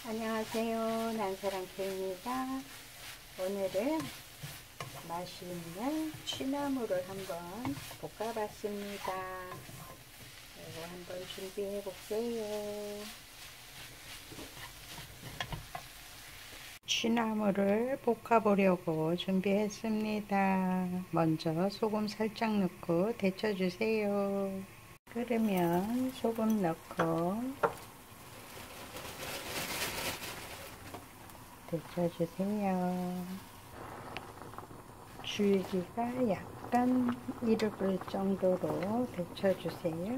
안녕하세요. 난사랑캐입니다. 오늘은 맛있는 취나물을 한번 볶아봤습니다. 이거 한번 준비해 볼게요. 취나물을 볶아보려고 준비했습니다. 먼저 소금 살짝 넣고 데쳐주세요. 끓으면 소금 넣고 데쳐주세요. 줄기가 약간 이르를 정도로 데쳐주세요.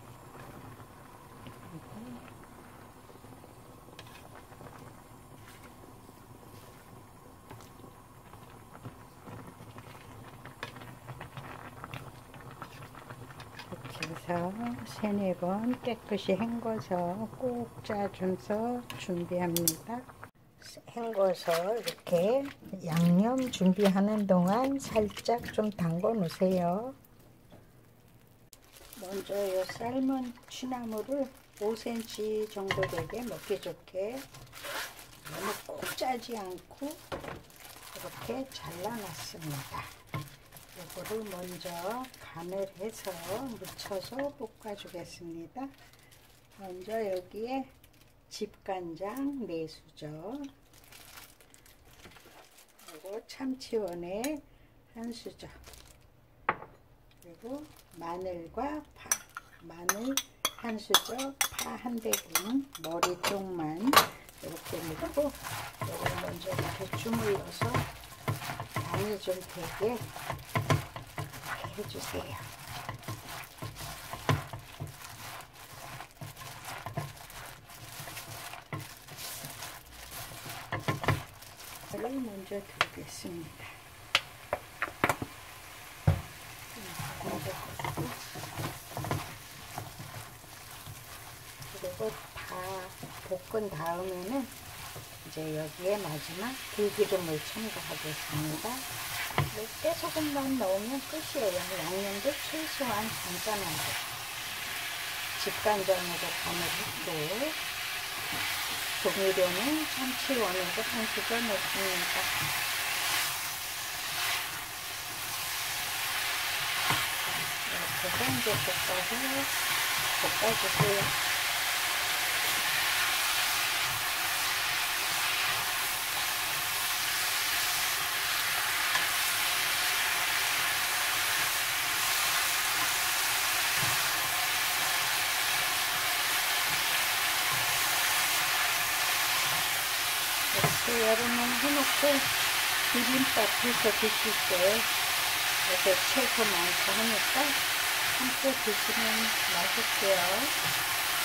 데쳐서 3-4번 깨끗이 헹궈서 꼭 짜줘서 준비합니다. 헹궈서 이렇게 양념 준비하는 동안 살짝 좀 담궈 놓으세요. 먼저 이 삶은 취나물을 5cm 정도 되게 먹기 좋게 너무 꼭 짜지 않고 이렇게 잘라놨습니다. 이거를 먼저 간을 해서 묻혀서 볶아주겠습니다. 먼저 여기에 집간장 4수저, 그리고 참치원에 1수저, 그리고 마늘과 파, 마늘 1수저, 파 1대분, 머리 쪽만 이렇게 넣고 이걸 먼저 이렇게 주물러서 간이 좀 되게 해주세요. 이걸 먼저 들겠습니다. 그리고 다 볶은 다음에는 이제 여기에 마지막 들기름을 첨가하겠습니다. 깨소금만 넣으면 끝이에요. 양념도 최소한 간단하게 집간장으로 간을 했고, 조미료는 참치원에서 1수저 넣습니다. 이렇게 해서 이제 볶아주세요. 이렇게 여름에 해놓고 비빔밥해서 드실 때 이렇게 채소 많고 하니까 함께 드시면 맛있게요.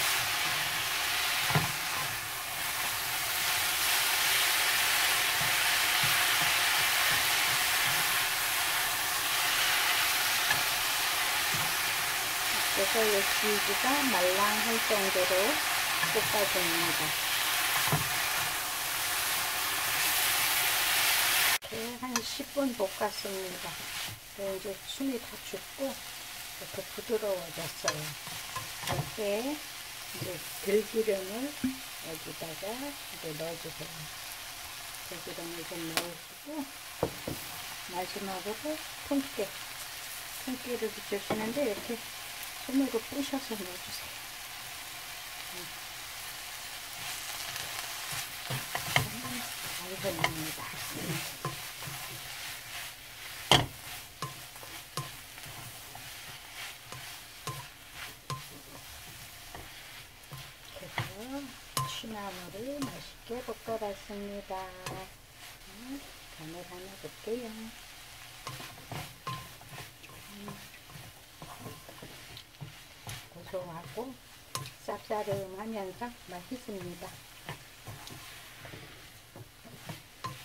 그래서 이 줄기가 말랑할 정도로 볶아줍니다. 한 10분 볶았습니다. 이제 숨이 다 죽고 이렇게 부드러워졌어요. 이렇게 이제 들기름을 여기다가 이제 넣어주세요. 들기름을 좀 넣으시고 마지막으로 통깨를 붙여주시는데 이렇게 손으로 부셔서 넣어주세요. 완성입니다. 취나물을 맛있게 볶아봤습니다. 간을 하나 볼게요. 고소하고 쌉싸름하면서 맛있습니다.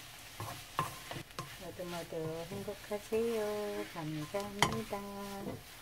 모두 행복하세요. 감사합니다.